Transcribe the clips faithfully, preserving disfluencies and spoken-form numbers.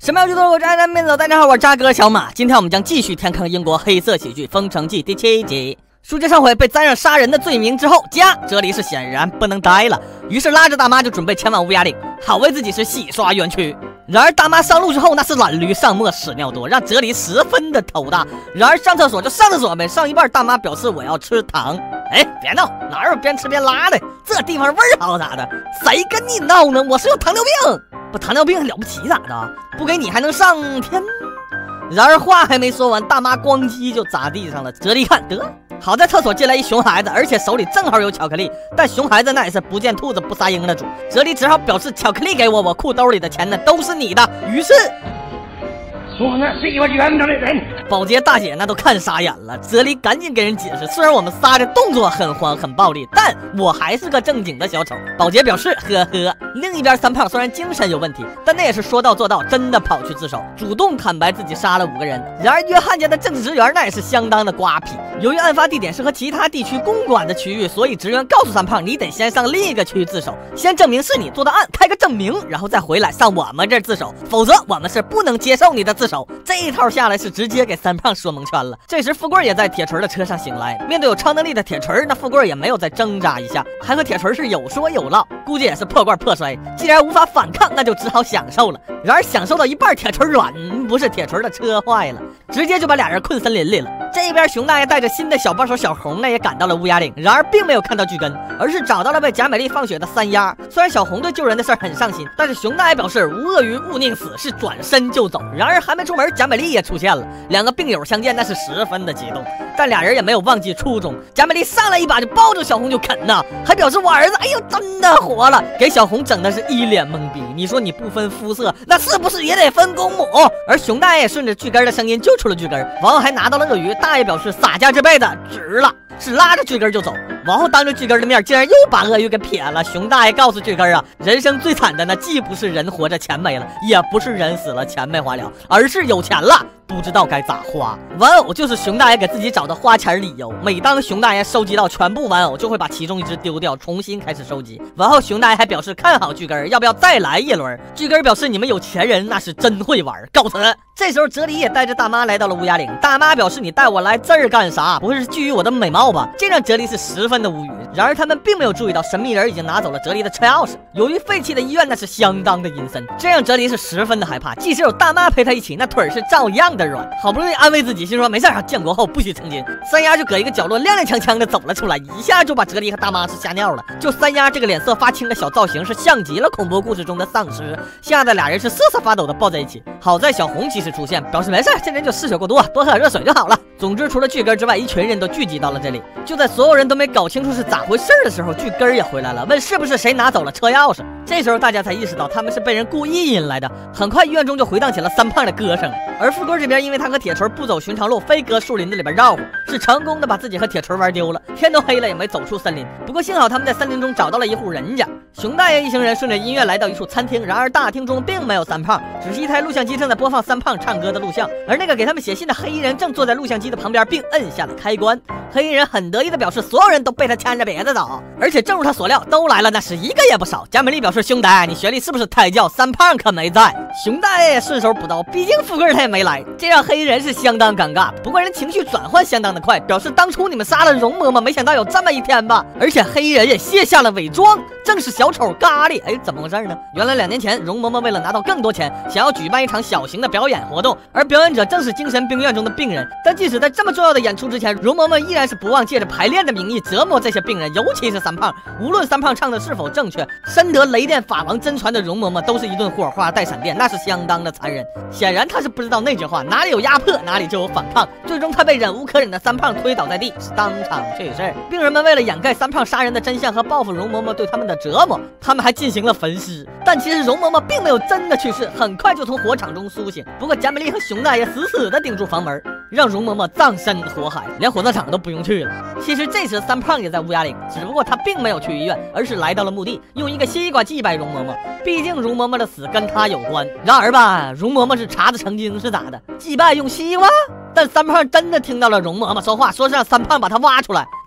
什么要剧透？我宅男面走，大家好，我是渣哥小马。今天我们将继续填坑英国黑色喜剧《封城记》第七集。书接上回，被沾上杀人的罪名之后，家这里是显然不能待了，于是拉着大妈就准备前往乌鸦岭，好为自己是洗刷冤屈。然而大妈上路之后，那是懒驴上磨屎尿多，让哲理十分的头大。然而上厕所就上厕所呗，上一半大妈表示我要吃糖。哎，别闹，哪有边吃边拉的？这地方味儿好咋的？谁跟你闹呢？我是有糖尿病，不糖尿病了不起咋的？不给你还能上天？然而话还没说完，大妈咣叽就砸地上了。哲理一看，得好在厕所进来一熊孩子，而且手里正好有巧克力，但熊孩子那也是不见兔子不撒鹰的主。哲理只好表示巧克力给我，我裤兜里的钱呢都是你的。于是我那是一个冤枉的人。 保洁大姐那都看傻眼了，哲理赶紧给人解释，虽然我们仨的动作很黄很暴力，但我还是个正经的小丑。保洁表示呵呵。另一边三胖虽然精神有问题，但那也是说到做到，真的跑去自首，主动坦白自己杀了五个人。然而约翰家的政治职员那也是相当的瓜皮，由于案发地点是和其他地区公管的区域，所以职员告诉三胖，你得先上另一个区自首，先证明是你做的案，开个证明，然后再回来上我们这儿自首，否则我们是不能接受你的自首。这一套下来是直接给三胖说蒙圈了。这时富贵也在铁锤的车上醒来，面对有超能力的铁锤，那富贵也没有再挣扎一下，还和铁锤是有说有唠，估计也是破罐破摔。既然无法反抗，那就只好享受了。然而享受到一半，铁锤软，不是铁锤的车坏了，直接就把俩人困森林里了。这边熊大爷带着新的小帮手小红呢，也赶到了乌鸦岭，然而并没有看到巨根，而是找到了被贾美丽放血的三丫。虽然小红对救人的事儿很上心，但是熊大爷表示无鳄鱼勿宁死，是转身就走。然而还没出门，贾美丽也出现了，两个病友相见那是十分的激动，但俩人也没有忘记初衷。贾美丽上来一把就抱着小红就啃呐，还表示我儿子哎呦真的活了，给小红整的是一脸懵逼。你说你不分肤色，那是不是也得分公母？而熊大爷也顺着巨根的声音救出了巨根，王后还拿到了鳄鱼。大爷表示洒家这辈子值了，是拉着巨根就走。王后当着巨根的面竟然又把鳄鱼给撇了。熊大爷告诉巨根啊，人生最惨的呢，既不是人活着钱没了，也不是人死了钱没花了，而是有钱了不知道该咋花。玩偶就是熊大爷给自己找的花钱理由，每当熊大爷收集到全部玩偶，就会把其中一只丢掉，重新开始收集。完后熊大爷还表示看好巨根，要不要再来一轮？巨根表示你们有钱人那是真会玩，告辞。这时候哲理也带着大妈来到了乌鸦岭，大妈表示你带我来这儿干啥？不会是觊觎我的美貌吧？这让哲理是十分的无语。然而他们并没有注意到神秘人已经拿走了哲理的车钥匙，由于废弃的医院那是相当的阴森，这让哲理是十分的害怕，即使有大妈陪他一起，那腿是照样的软。好不容易安慰自己，心说没事啊，建国后不许成亲。三丫就搁一个角落踉踉跄跄的走了出来，一下就把哲理和大妈是吓尿了。就三丫这个脸色发青的小造型是像极了恐怖故事中的丧尸，吓得俩人是瑟瑟发抖的抱在一起。好在小红及时出现，表示没事，这人就失血过多，多喝点热水就好了。总之除了巨根之外，一群人都聚集到了这里。就在所有人都没搞清楚是咋回事的时候，巨根也回来了，问是不是谁拿走了车钥匙。这时候大家才意识到他们是被人故意引来的。很快医院中就回荡起了三胖的歌声，而富贵这边因为他和铁锤不走寻常路，非搁树林子里边绕乎，是成功的把自己和铁锤玩丢了。天都黑了也没走出森林，不过幸好他们在森林中找到了一户人家。熊大爷一行人顺着音乐来到一处餐厅，然而大厅中并没有三胖，只是一台录像机正在播放三胖唱歌的录像，而那个给他们写信的黑衣人正坐在录像机的旁边，并摁下了开关。黑衣人很得意的表示所有人都被他牵着别的走，而且正如他所料，都来了那是一个也不少。贾美丽表示兄弟你学历是不是胎教，三胖可没在。熊大爷也顺手补刀，毕竟富贵他也没来，这让黑衣人是相当尴尬。不过人情绪转换相当的快，表示当初你们杀了容嬷嬷，没想到有这么一天吧。而且黑衣人也卸下了伪装，正是小丑咖喱。哎，怎么回事呢？原来两年前容嬷嬷为了拿到更多钱，想要举办一场小型的表演活动，而表演者正是精神病院中的病人。但即使在这么重要的演出之前，容嬷嬷依然是不忘借着排练的名义折磨这些病人，尤其是三胖。无论三胖唱的是否正确，深得雷电法王真传的容嬷嬷都是一顿火花带闪电，那是相当的残忍。显然他是不知道那句话，哪里有压迫哪里就有反抗。最终他被忍无可忍的三胖推倒在地，当场去世。病人们为了掩盖三胖杀人的真相和报复容嬷嬷对他们的折磨，他们还进行了焚尸。但其实容嬷嬷并没有真的去世，很快就从火场中苏醒。不过贾美丽和熊大爷死死的顶住房门，让容嬷嬷葬身火海，连火葬场都不用去了。其实这时三胖也在乌鸦岭，只不过他并没有去医院，而是来到了墓地，用一个西瓜祭拜容嬷嬷。毕竟容嬷嬷的死跟他有关。然而吧，容嬷嬷是查子成精是咋的？祭拜用西瓜？但三胖真的听到了容嬷嬷说话，说是让三胖把他挖出来。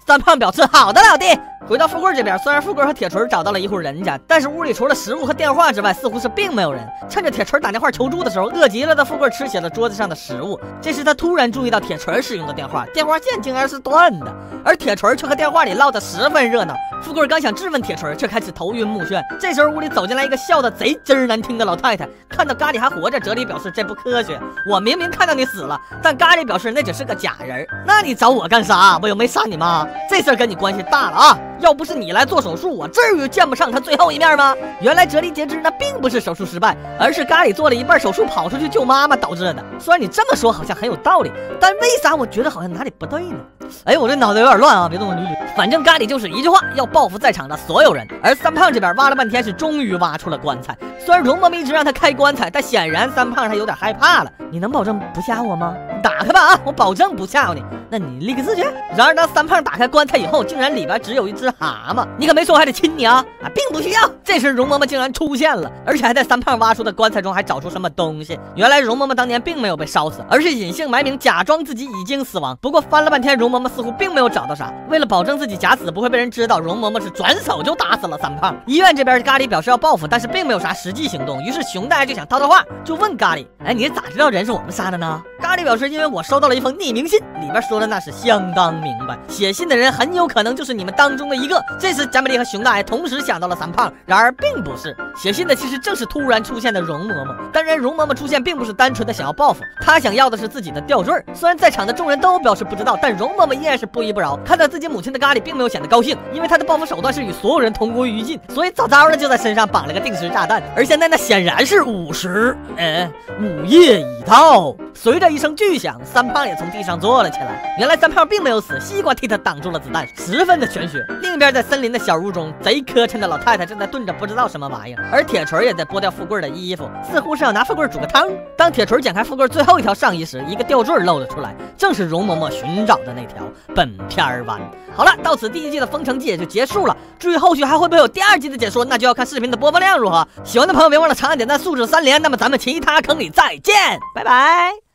三胖表示好的，老弟。回到富贵这边，虽然富贵和铁锤找到了一户人家，但是屋里除了食物和电话之外，似乎是并没有人。趁着铁锤打电话求助的时候，饿极了的富贵吃起了桌子上的食物。这时他突然注意到铁锤使用的电话，电话线竟然是断的，而铁锤却和电话里唠得十分热闹。富贵刚想质问铁锤，却开始头晕目眩。这时候屋里走进来一个笑得贼真难听的老太太，看到咖喱还活着，哲理表示这不科学。我明明看到你死了，但咖喱表示那只是个假人。那你找我干啥？我又没杀你妈，这事儿跟你关系大了啊！要不是你来做手术，我至于见不上他最后一面吗？原来哲理截肢那并不是手术失败，而是咖喱做了一半手术跑出去救妈妈导致的。虽然你这么说好像很有道理，但为啥我觉得好像哪里不对呢？哎，我这脑袋有点乱啊，别动我捋捋。反正咖喱就是一句话，要报复在场的所有人。而三胖这边挖了半天，是终于挖出了棺材。虽然容嬷嬷一直让他开棺材，但显然三胖他有点害怕了。你能保证不吓我吗？打开吧啊，我保证不吓唬你。那你立个字去。然而当三胖打开棺材以后，竟然里边只有一只蛤蟆。你可没说我还得亲你啊！啊，并不需要。这时容嬷嬷竟然出现了，而且还在三胖挖出的棺材中还找出什么东西。原来容嬷嬷当年并没有被烧死，而是隐姓埋名，假装自己已经死亡。不过翻了半天，容嬷嬷似乎并没有找到啥。为了保证自己假死不会被人知道，容嬷嬷是转手就打死了三胖。医院这边咖喱表示要报复，但是并没有啥实际行动。于是熊大爷就想套套话，就问咖喱：“哎，你咋知道人是我们杀的呢？”咖喱表示：“因为我收到了一封匿名信，里边说的那是相当明白，写信的人很有可能就是你们当中的一个。”这时贾美丽和熊大爷同时想到了三胖，然而并不是。写信的其实正是突然出现的容嬷嬷。当然，容嬷嬷出现并不是单纯的想要报复，她想要的是自己的吊坠。虽然在场的众人都表示不知道，但容嬷嬷依然是不依不饶。看到自己母亲的咖喱并没有显得高兴，因为他的报复手段是与所有人同归于尽，所以早早的就在身上绑了个定时炸弹。而现在那显然是午时，哎，午夜已到。随着一声巨响，三胖也从地上坐了起来。原来三胖并没有死，西瓜替他挡住了子弹，十分的玄学。另一边在森林的小屋中，贼磕碜的老太太正在炖着不知道什么玩意儿，而铁锤也在剥掉富贵的衣服，似乎是要拿富贵煮个汤。当铁锤剪开富贵最后一条上衣时，一个吊坠露了出来，正是容嬷嬷寻找的那条本片湾。好了，到此第一季的封城记也就结束了。至于后续还会不会有第二季的解说，那就要看视频的播放量如何。喜欢的朋友别忘了长按点赞，素质三连。那么咱们其他坑里再见，拜拜。